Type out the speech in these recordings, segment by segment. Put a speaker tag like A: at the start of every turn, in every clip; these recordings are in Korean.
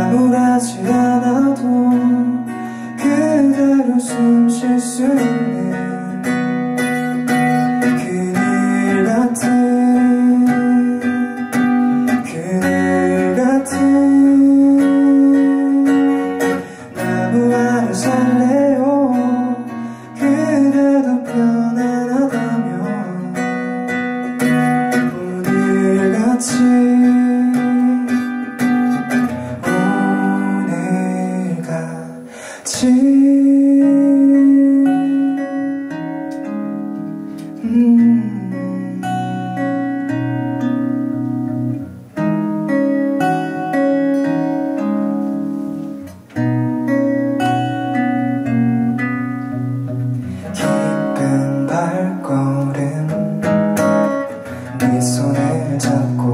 A: 아무렇지 않아도 그대로 숨 쉴 수 있는 그늘 같은 나무 아래 살래요. 그대도 편안하다면 오늘같이 깊은 발걸음 네 손을 잡고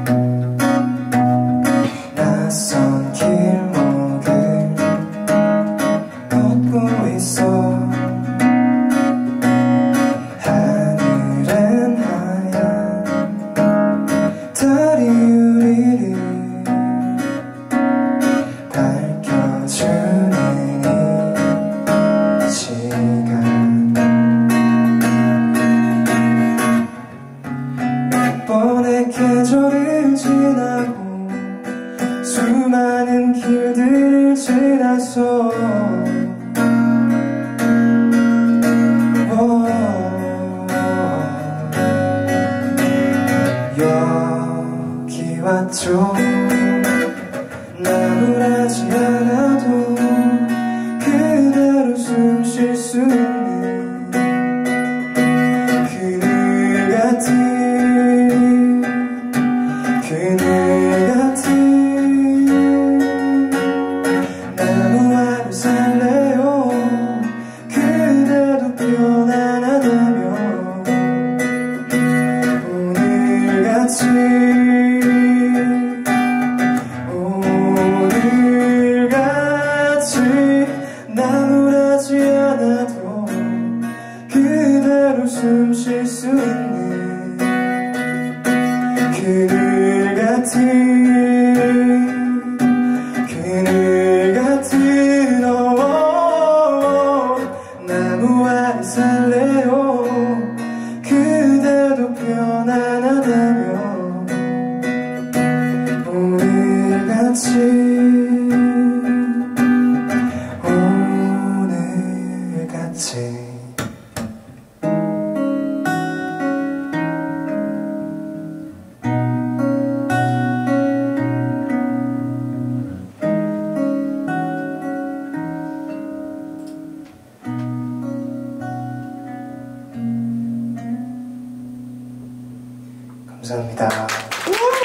A: 낯선 길목을 걷고 있어. 하늘은 하얀 달이 우리를 밝혀주는 이 시간. 몇 번의 계절을 지나고 수많은 길들을 지나서 여기 왔죠. 나무라지 않아도 그대로 숨 쉴 수 있는 그늘 같은 나무 아래 살래요. 그대도 편안하다면 오늘같이 나무라지 않아도 그대로 숨 쉴 수 있는 그늘 같은 나무 아래 살래요. 그대도 편안하다면 오늘같이 감사합니다.